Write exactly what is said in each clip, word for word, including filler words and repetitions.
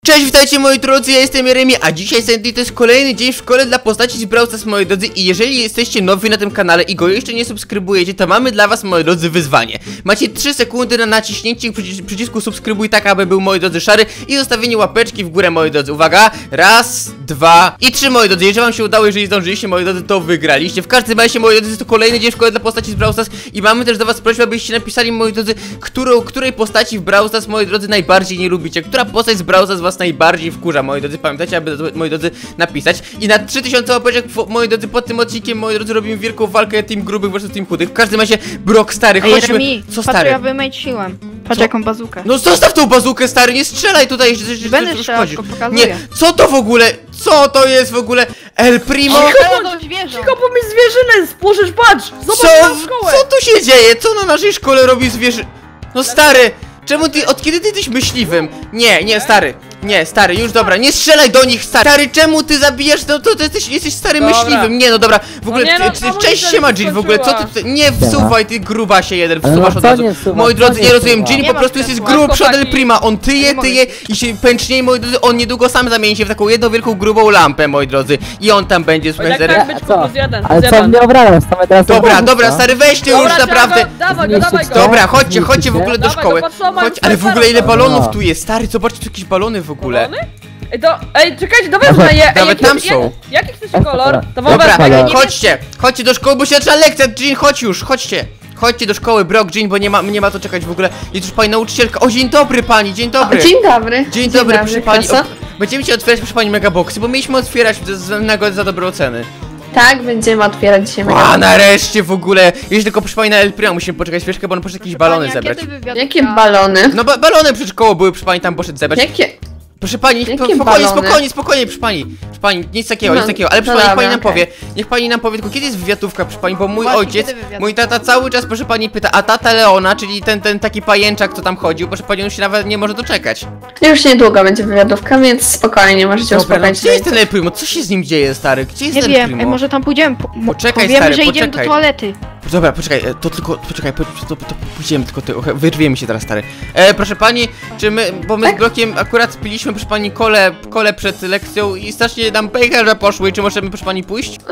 Cześć, witajcie moi drodzy, ja jestem Jeremi, a dzisiaj Sandy to jest kolejny dzień w szkole dla postaci z Brawl Stars, moi drodzy. I jeżeli jesteście nowi na tym kanale i go jeszcze nie subskrybujecie, to mamy dla was, moi drodzy, wyzwanie. Macie trzy sekundy na naciśnięcie przycis przycisku subskrybuj, tak aby był, moi drodzy, szary, i zostawienie łapeczki w górę, moi drodzy. Uwaga, raz, dwa i trzy, moi drodzy. Jeżeli wam się udało, jeżeli zdążyliście, moi drodzy, to wygraliście. W każdym razie, moi drodzy, jest to kolejny dzień w szkole dla postaci z Brawl Stars i mamy też do was prośbę, abyście napisali, moi drodzy, którą, której postaci w Brawl Stars, moi drodzy, najbardziej nie lubicie, która postać z Brawl Stars was najbardziej wkurza, moi drodzy. Pamiętajcie, aby, moi drodzy, napisać. I na trzy tysiące łapeczek, moi drodzy, pod tym odcinkiem, moi drodzy, robimy wielką walkę team grubych versus team chudych. W każdym razie, Brock, stary, chodźmy. Jeremi, co, stary? ja wymęciłem. Patrz, jaką bazukę. No zostaw tą bazukę, stary, nie strzelaj tutaj, że, że, Będę że strzelał, tylko pokazuję. Nie, co to w ogóle? Co to jest w ogóle? El Primo? Cicho, bo mi zwierzynę spłożysz, patrz! Zobacz Co? na szkołę! Co tu się dzieje? Co na naszej szkole robi zwierzę? No stary, czemu ty, od kiedy ty jesteś myśliwym? Nie, nie, stary, nie, stary, już dobra, nie strzelaj do nich, stary. Stary, czemu ty zabijasz, no to ty jesteś, jesteś stary Dobra. myśliwym. Nie, no dobra, w ogóle, No nie, no, ty, znowu cześć mi się ma się Jean, w ogóle, co ty tutaj, nie wsuwaj, ty gruba się jeden, Ale wsuwasz no od co razu. nie wsuwa, Moi co drodzy, nie nie rozumiem, wsuwa? Jean Nie po ma prostu jest wsuwa. grubszy od El Chłopaki. Prima, on tyje, Nie tyje i się pęcznieje, moi drodzy, on niedługo sam zamieni się w taką jedną wielką grubą lampę, moi drodzy. I on tam będzie z Oj, tak, Wezerem. tak być A co? plus jeden, Ale plus co jeden. mnie obrażasz, to my teraz... Dobra, obrażasz, dobra, co? stary, weź ty Dobra, już trzeba naprawdę. go- Dawaj go, Zniszczyć dawaj go! to? Dobra, chodźcie, Zniszczyć chodźcie w się? ogóle do Dawaj szkoły. go, patrz, co ma, Chodź, już ale w fajna ogóle ile robią. balonów No. tu jest, stary, zobaczcie, tu jakieś balony w ogóle. Balony? Ej, to, ej, czekajcie, to wezmę je! Ej, Nawet jaki- tam jak- są. Jaki chcesz kolor? To wam Dobra, wezmę. ale- chodźcie, chodźcie do szkoły, bo się zaczyna lekcja. Jean, chodź już, chodźcie. Chodźcie do szkoły, Brock, Jean, bo nie ma, nie ma to czekać w ogóle. Jest już pani nauczycielka. O, dzień dobry pani, dzień dobry. Dzień dobry. Dzień dobry, proszę pani. O, będziemy dzisiaj otwierać, proszę pani, megaboxy, bo mieliśmy otwierać za nagrodę za dobre oceny. Tak, będziemy otwierać dzisiaj A, mega. nareszcie w ogóle. Jeśli tylko proszę pani na El Primo, musimy poczekać chwileczkę, bo on poszedł jakieś balony zebrać. Jakie balony? No ba balony przed szkołą były, proszę pani, tam poszedł zebrać. Jakie? Proszę pani, Jakie spokojnie, balony? spokojnie, spokojnie, proszę pani. Proszę pani, nic takiego, No, nic takiego, ale proszę no pani, niech pani dobra, nam okej. powie. Niech pani nam powie, tylko kiedy jest wywiadówka, proszę pani, bo mój Właśnie, ojciec, kiedy wywiadówka? mój tata cały czas, proszę pani, pyta, a tata Leona, czyli ten, ten taki pajęczak, co tam chodził, proszę pani, on się nawet nie może doczekać. Już niedługo będzie wywiadówka, więc spokojnie, możecie Dobra, no, uspokoić gdzie jest się. ten El Primo? Co się z nim dzieje, stary? Gdzie jest Nie El wiem, Primo? ej, może tam pójdziemy. Po, mo- Poczekaj, powiemy, stary, że idziemy do poczekaj. toalety. Dobra, poczekaj, e, to tylko, poczekaj, po, to, to, to pójdziemy, tylko ty, okay, wyrwiemy się teraz, stary. E, proszę pani, czy my, bo my z Blockiem akurat piliśmy, proszę pani, kole, kole przed lekcją i strasznie nam pęcherze poszły, czy możemy, proszę pani, pójść? Yy,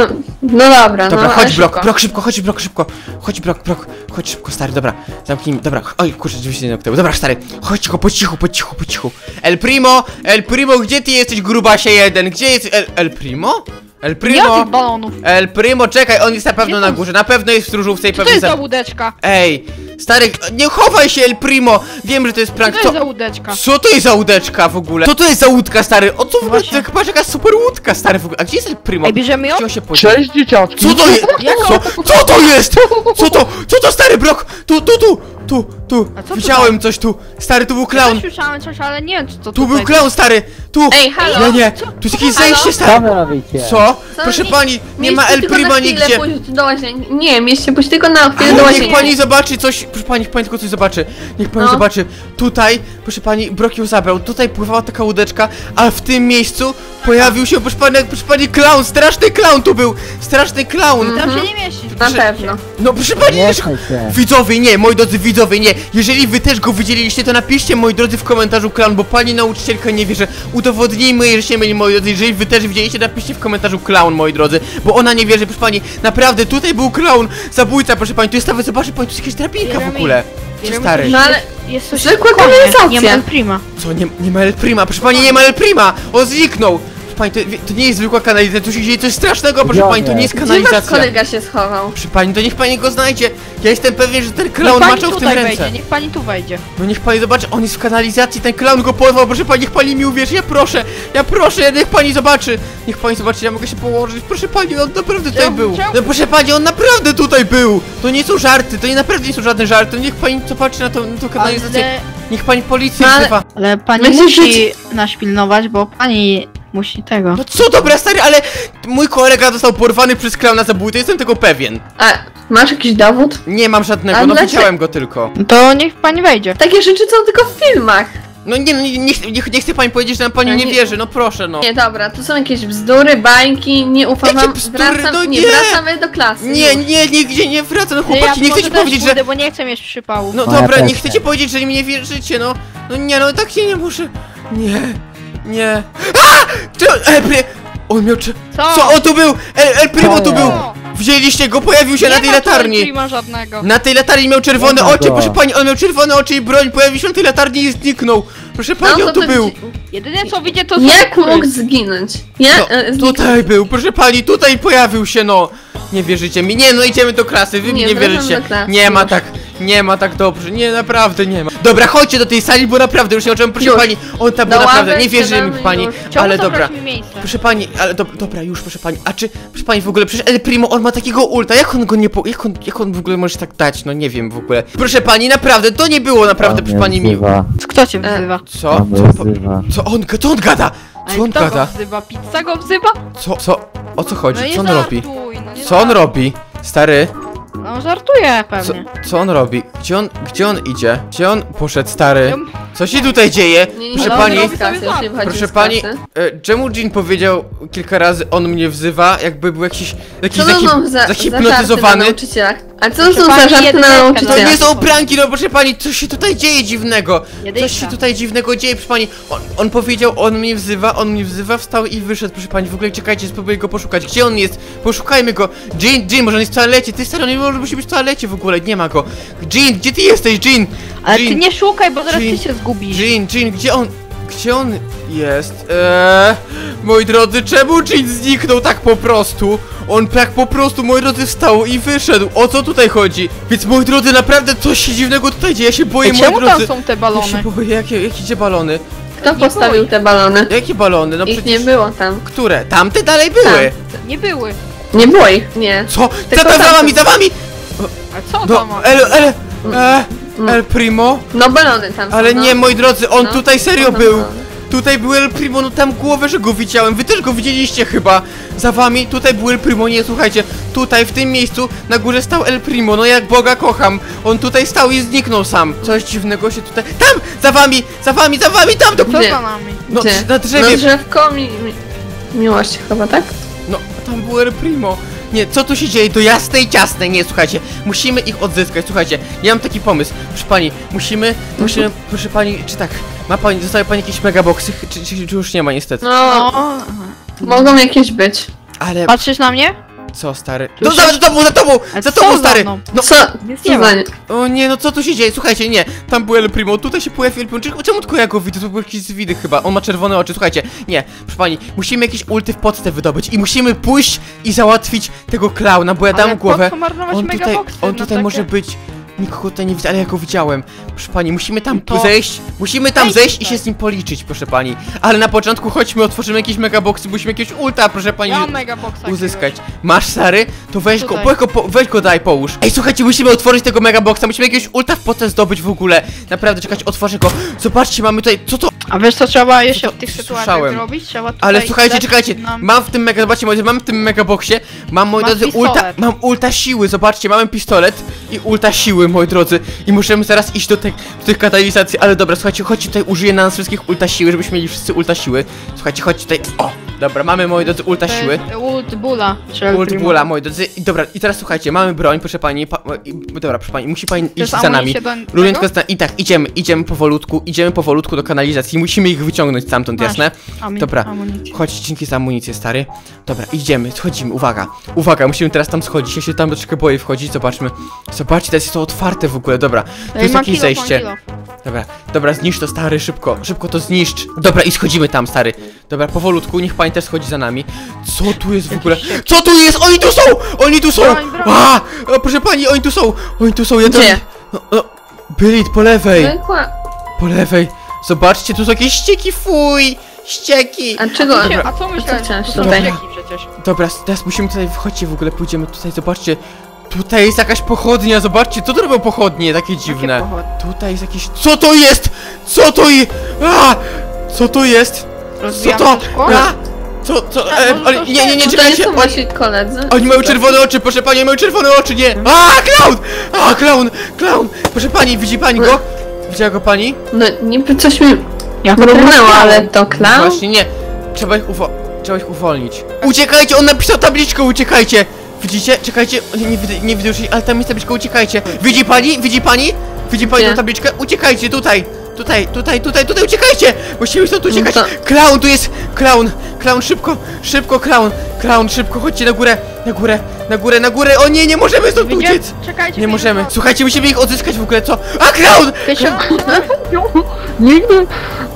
no dobra, Dobra, no chodź ale Blok, szybko. Blok, szybko, chodź Blok, szybko. Chodź Blok, Blok, chodź szybko, stary, dobra. Zamknij, dobra, oj, kurczę, drzwi się nie zamknęły. Dobra, stary, chodź cicho, po cichu, po cichu, po cichu. El Primo, El Primo, gdzie ty jesteś, grubasie jeden? Gdzie jest El, El Primo? El Nie Primo? ma tych balonów. El Primo, czekaj, on jest na pewno Gdzie na on? górze, na pewno jest w stróżówce i Co to pewnie jest za... za łódeczka? Ej, stary, nie chowaj się El Primo! Wiem, że to jest Co prank, to co... jest za łódeczka? Co to jest za łódeczka w ogóle? Co to jest za łódka, stary? O co w ogóle? To Właśnie. chyba jakaś super łódka, stary, w ogóle. A gdzie jest El Primo? Ej, bierzemy ją? Gdzie on się podział? Cześć dzieciaczki! Co to jest? Co? Co to jest? Co to? Co to, stary Brok? Tu, tu, tu, tu, tu. A co Widziałem coś tu. Stary, tu był Ja klaun. też słyszałem coś, ale nie wiem, co to Tu był klaun, stary. Tu. Ej, halo? Nie, nie. Tu jest jakieś Halo? zejście, Co stary. wy robicie? Co? Co? Proszę Nie- pani, nie ma Mieliście El tylko Primo na chwilę nigdzie. pójść do łazienki. Nie, mieliście pójść tylko na chwilę do Ale niech łazienki. pani zobaczy coś, proszę pani, niech pani tylko coś zobaczy. Niech pani No. zobaczy. Tutaj, proszę pani, Brok ją zabrał. Tutaj pływała taka łódeczka, a w tym miejscu pojawił się, proszę pani, proszę pani, klaun, straszny klaun tu był. Straszny klaun. Tam Mhm. się nie mieści. Na Proszę- pewno. No proszę pani, Nie nie śmiej się. widzowie, nie, moi drodzy widzowie, nie. Jeżeli wy też go widzieliście, to napiszcie, moi drodzy, w komentarzu klaun, bo pani nauczycielka nie wie, że udowodnijmy jej, że się myli, moi drodzy. Jeżeli wy też widzieliście, napiszcie w komentarzu klaun, moi drodzy, bo ona nie wierzy, proszę pani. Naprawdę, tutaj był klaun, zabójca, proszę pani. Tu jest nawet, zobaczcie pani, tu jest jakaś drabinka w Jeremy, ogóle. Co, Jeremy, stary? No ale Jest coś Zwykła spokojnie, kanalizacja. Nie ma El Prima. Co, nie, nie ma El Prima, proszę pani, nie ma El Prima. On zniknął. Proszę pani, to, to nie jest zwykła kanalizacja, tu się dzieje coś strasznego, proszę Gdzie pani, to on nie jest gdzie wasz kanalizacja. kolega się schował? Proszę pani, to niech pani go znajdzie. Ja jestem pewien, że ten Niech klaun pani maczał w tym tutaj ręce. wejdzie, niech pani tu wejdzie. No niech pani zobaczy, on jest w kanalizacji, ten klaun go porwał, proszę pani, niech pani mi uwierzy, ja proszę, ja proszę, niech pani zobaczy, niech pani zobaczy, ja mogę się położyć, proszę pani, on naprawdę tutaj Czemu- był. czemu? No proszę pani, on naprawdę tutaj był, to nie są żarty, to nie naprawdę nie są żadne żarty, niech pani zobaczy na tą, na tą kanalizację, Ale, niech pani policję No ale- wzywa. ale pani Myślę, musi nas pilnować, bo pani musi tego. No co, dobra stary, ale mój kolega został porwany przez klauna zabójcę, jestem tego pewien. A, masz jakiś dowód? Nie mam żadnego, A no dlaczego- widziałem go tylko. To niech pani wejdzie. Takie rzeczy są tylko w filmach. No nie, nie, nie, nie, nie chce pani powiedzieć, że nam pani No nie nie- wierzy, no proszę no. Nie, dobra, to są jakieś bzdury, bańki, nie ufam Jakie wam. bzdury? Wracam, No nie, nie! wracamy do klasy. Nie, już. nie, nigdzie nie wracam, no Ja chłopaki, nie może chcecie też powiedzieć, że... pójdę, bo nie chcę mieć przypału. No No ja dobra, też nie chcecie nie. powiedzieć, że mi nie wierzycie, no. No nie, no tak się nie muszę. Nie, nie. A! Czy El Primo... On miał... Czy... Co? Co? On tu był! El, El Primo tu Co? był! Wzięliście go, pojawił się Nie na tej ma tu latarni! Prima żadnego. Na tej latarni miał czerwone Nie ma oczy, go. proszę pani, on miał czerwone oczy i broń, pojawił się na tej latarni i zniknął! Proszę pani, No, on to tu był! będzie- Jedyne co widzę to są Jak kury. mógł zginąć? Ja, No, e, zniknął. tutaj był, proszę pani, tutaj pojawił się, no! Nie wierzycie mi, nie no idziemy do klasy, wy mi Nie, nie wracamy wierzycie. do klasy, Nie ma już. tak, nie ma tak dobrze, nie, naprawdę nie ma. Dobra, chodźcie do tej sali, bo naprawdę już nie oczekuję, proszę Już. pani, on tam Do był naprawdę, ławek nie wierzy mi siadamy pani, już. Czemu ale dobra. zabrać mi miejsce? Proszę pani, ale do, dobra, już proszę pani, a czy, proszę pani w ogóle, przecież El Primo, on ma takiego ulta, jak on go nie po, jak on, jak on w ogóle może tak dać, no nie wiem w ogóle. Proszę pani, naprawdę, to nie było naprawdę, proszę pani miło. Kto cię wzywa? Co? On Co, po, wzywa. co on, co on gada? Ale Co on kto gada? go wzywa? Pizza go wzywa? Co, co, o co chodzi, No nie co on robi? żartuj, no nie Co on żartuj. robi? Stary, No żartuje co, pewnie. co on robi? Gdzie on, gdzie on idzie? Gdzie on poszedł, stary? Ja- Co się tutaj dzieje? Nie, nie, Proszę nie, pani, nie, z kasy, już nie wychodzi proszę z pani, kasy. e, czemu Jean powiedział kilka razy, on mnie wzywa, jakby był jakiś, jakiś Co to zahip, są za, za żarty na zahipnotyzowany? nauczycielach? A co to Proszę są za pani, żarty jedyneczka na dla To nauczycielach? nie są pranki, no proszę pani, co się tutaj dzieje dziwnego? Jedynka. Coś się tutaj dziwnego dzieje, proszę pani. On, on powiedział, on mnie wzywa, on mnie wzywa, wstał i wyszedł, proszę pani. W ogóle czekajcie, spróbuję go poszukać. Gdzie on jest? Poszukajmy go. Jean, Jean, może on jest w toalecie? Ty stary, on nie musi być w toalecie w ogóle, nie ma go. Jean, gdzie ty jesteś, Jean? Ale ty Jean, nie szukaj, bo zaraz Jean, ty się zgubisz. Jean, Jean, gdzie on? Gdzie on jest? Eee, moi drodzy, czemu Jean zniknął tak po prostu? On tak po prostu, moi drodzy, wstał i wyszedł. O co tutaj chodzi? Więc, moi drodzy, naprawdę coś się dziwnego tutaj dzieje. Ja się boję, Ej, moi czemu drodzy. tam są te Ja się balony? boję, jakie, jakie gdzie balony? Kto postawił te balony? Jakie balony? No Ich przecież... nie było tam. Które? Tamte dalej były. Nie były. Nie było ich, nie. Co? Tylko Za, za tamte. wami, za wami! A co No, tam ma? El, El, e, El Primo? No balony tam są, Ale no. nie, moi drodzy, on No, tutaj serio no, był. no. Tutaj był El Primo, no tam głowę, że go widziałem. Wy też go widzieliście chyba. Za wami, tutaj był El Primo, nie, słuchajcie. Tutaj, w tym miejscu, na górze stał El Primo, no jak Boga kocham. On tutaj stał i zniknął sam. Coś dziwnego się tutaj... Tam! Za wami! Za wami, za wami, tam! To... Co Gdzie? za nami? No, Gdzie? na drzewie. No drzewko mi... mi... Miłość chyba, tak? No, tam był El Primo. Nie, co tu się dzieje? Do jasnej ciasnej. Nie, słuchajcie, musimy ich odzyskać. Słuchajcie, ja mam taki pomysł. Proszę pani, musimy, musimy, proszę pani, czy tak, ma pani, zostały pani jakieś megaboksy, czy, czy, czy już nie ma niestety? No, No. mogą jakieś być. Ale, Patrzysz na mnie? co stary? Tu No się- za, za tobą, za tobą, A za co tobą za stary! mną? No, Co? Nic Co nie ma. za nie? o nie, no co tu się dzieje? Słuchajcie, nie, tam był El Primo, tutaj się pojawił El Primo. Czemu- Czemu tylko ja go widzę? To był jakiś zwidy chyba, on ma czerwone oczy, słuchajcie. Nie, proszę pani, musimy jakieś ulty w podstę wydobyć i musimy pójść i załatwić tego klauna, bo ja dam Ale głowę. po co marnować On tutaj, megaboxy on na tutaj takie- może być. Nikogo tutaj nie widzę, ale ja go widziałem. Proszę pani, musimy tam To- zejść. Musimy tam Wejdź zejść i tutaj. się z nim policzyć, proszę pani. Ale na początku chodźmy, otworzymy jakieś megaboxy, musimy jakiegoś ulta, proszę pani, Ja mam megaboxa uzyskać. Masz Sary? To weź go, Tutaj. weź go, po, weź go daj, połóż. Ej, słuchajcie, musimy otworzyć tego megaboxa, musimy jakiegoś ulta w potem zdobyć w ogóle. Naprawdę, czekać, otworzę go. Zobaczcie, mamy tutaj, co to? A wiesz co trzeba jeszcze Co to? w tych Słyszałem. sytuacjach zrobić? Trzeba tutaj Ale słuchajcie, dać czekajcie, nam- mam w tym mega, zobaczcie, moi drodzy, mam w tym megaboxie, mam, moi Masz drodzy, ulta, pistolet. mam ulta siły, zobaczcie, mamy pistolet i ulta siły, moi drodzy, i możemy zaraz iść do, te, do tych katalizacji, ale dobra, słuchajcie, chodźcie tutaj, użyję na nas wszystkich ulta siły, żebyśmy mieli wszyscy ulta siły, słuchajcie, chodźcie tutaj, o, dobra, mamy, moi drodzy, ulta To siły. jest Ult Bula. czy El Ult Primo. Bula, moi drodzy, i dobra, i teraz słuchajcie, mamy broń, proszę pani, pa, i, dobra, proszę pani, musi pani Chcesz iść za nami. amunicję do tego? Rulinko zna, i tak, idziemy, idziemy powolutku, idziemy powolutku do kanalizacji, musimy ich wyciągnąć stamtąd, Masz. jasne? Ami- Dobra, amunicję. chodź, dzięki za amunicję, stary. Dobra, idziemy, schodzimy, uwaga. Uwaga, musimy teraz tam schodzić, ja się tam troszkę boję wchodzić, zobaczmy. Zobaczcie, teraz jest to otwarte w ogóle, dobra. Tu Ej, jest mam jakieś kilo, mam zejście. kilo. Dobra, dobra, zniszcz to, stary, szybko, szybko to zniszcz. Dobra, i schodzimy tam, stary. Dobra, powolutku, niech pani też schodzi za nami. Co tu jest w ogóle? Co tu jest? Oni tu są! Oni tu są! Broń, broń. A! O, proszę pani, oni tu są! Oni tu są, ja Gdzie? No, no, byli po lewej, Zwykła. po lewej. Zobaczcie, tu są jakieś ścieki, fuj! Ścieki! A czego? A co- A co myślałeś? chciałeś To są tutaj? ścieki przecież. Dobra, teraz musimy tutaj, wchodźcie w ogóle, pójdziemy tutaj, zobaczcie. Tutaj jest jakaś pochodnia, zobaczcie, co to robią pochodnie, takie dziwne. pochodnie? Tutaj jest jakieś... Co to jest? Co to jest? A! Co to jest? Co Rozbijamy to? to szkło? A! Co, co? Tak, E, może oni, to nie, nie, nie, się- Tutaj czekajcie! są Oni, wasi koledzy. oni mają czerwone oczy, proszę pani, oni mają czerwone oczy, nie! A! Klaun! A! Klaun! Klaun! Proszę pani, widzi pani go? Widziała go pani? No niby coś mi Ja mrugnęło, ale to klaun? Właśnie nie. Trzeba ich uwo... Trzeba ich uwolnić. Uciekajcie! On napisał tabliczkę, uciekajcie! Widzicie? Czekajcie, nie, nie, widzę- nie widzę już jej, ale tam jest tabliczka, uciekajcie! Widzi pani? Widzi pani? Widzi pani Gdzie? tę tabliczkę? Uciekajcie tutaj! Tutaj, tutaj, tutaj, tutaj, uciekajcie! Musimy stąd uciekać! No Klaun, tu jest! Klaun! Klaun, szybko! Szybko, klaun! Klaun, szybko, chodźcie na górę! Na górę, na górę, na górę! O nie, nie możemy stąd Widzicie? uciec! Czekajcie. Nie możemy! Krysiu. Słuchajcie, musimy ich odzyskać w ogóle, co? A, klaun! Krysiu, Nigdy.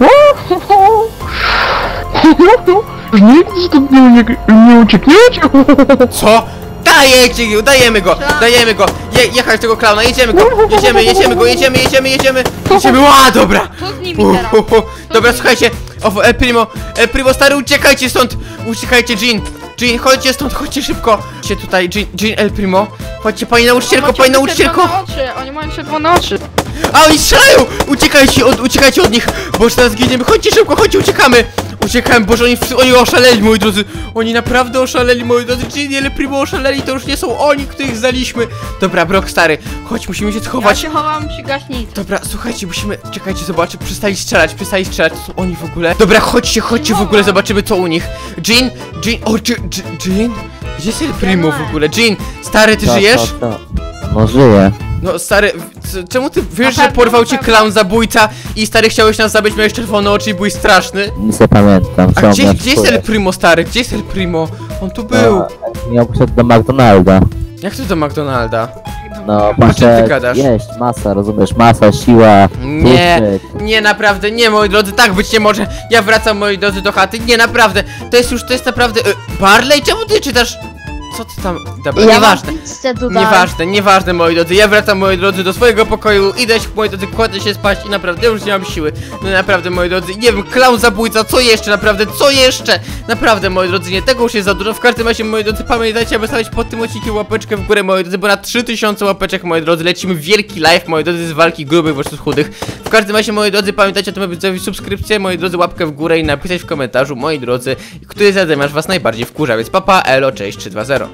Nigdy stąd nie, nie, nie uciekniecie. Co? Dajecie go, dajemy go, dajemy go! Je, jechać tego klauna, jedziemy go! Jedziemy, jedziemy go, jedziemy, jedziemy, jedziemy! Jedziemy, ła, dobra! Co z nimi Uh, teraz? uh, uh. Dobra, z nimi? słuchajcie, o, El Primo, El Primo stary, uciekajcie stąd! Uciekajcie, Jean! Jean, chodźcie stąd, chodźcie szybko! Chodźcie tutaj, Jean, Jean, El Primo! Chodźcie, pani nauczycielko, pani nauczycielko! Czerwone oczy, oni mają czerwone oczy. A, oni strzelają! Uciekajcie od, uciekajcie od nich! Bo już teraz zginiemy, chodźcie szybko, chodźcie, uciekamy! Uciekamy, boże, oni, oni oszaleli, moi drodzy! Oni naprawdę oszaleli, moi drodzy! Jean, El Primo oszaleli, to już nie są oni, których znaliśmy! Dobra, Brock, stary, chodź, musimy się Ja schować! się chowam przy gaśnicy. Dobra, słuchajcie, musimy... Czekajcie, zobaczę, przestali strzelać, przestali strzelać, to są oni w ogóle. Dobra, chodźcie, chodźcie w ogóle, zobaczymy co u nich. Jean, Jean, o, Je, Je, Jean? Gdzie jest El Primo w ogóle? Jean, stary, ty żyjesz? To, to. No żyję. No, stary, c- czemu ty wiesz, że pewno, porwał na cię pewno. klaun zabójca i stary chciałeś nas zabić, miałeś czerwone oczy i byłeś straszny? Nic nie pamiętam. A co gdzie, mnie gdzie jest wkurza. El Primo, stary? Gdzie jest El Primo? On tu był. No, miał przyszedł do McDonalda. Jak to do McDonalda? No, czym ty patrzę, gadasz? jeść, masa, rozumiesz, masa, siła, Nie, tłuszczyk. nie, naprawdę, nie, moi drodzy, tak być nie może. Ja wracam, moi drodzy, do chaty. Nie, naprawdę, to jest już, to jest naprawdę... Y, Barley, czemu ty czytasz... Co ty tam... Dobra, nieważne. Nieważne, nieważne, moi drodzy. Ja wracam, moi drodzy, do swojego pokoju. Idę, moi drodzy, kładę się spać i naprawdę już nie mam siły. No naprawdę, moi drodzy, nie wiem, klaun zabójca, co jeszcze, naprawdę, co jeszcze? Naprawdę, moi drodzy, nie, tego już jest za dużo. W każdym razie, moi drodzy, pamiętajcie, aby stawiać pod tym odcinkiem łapeczkę w górę, moi drodzy, bo na trzy tysiące łapeczek, moi drodzy, lecimy wielki live, moi drodzy, z walki grubych versus chudych. W każdym razie, moi drodzy, pamiętajcie o tym, aby zostawić subskrypcję, moi drodzy, łapkę w górę i napisać w komentarzu, moi drodzy, który zadymiarz was najbardziej wkurza, więc papa, elo, cześć, trzy dwa zero.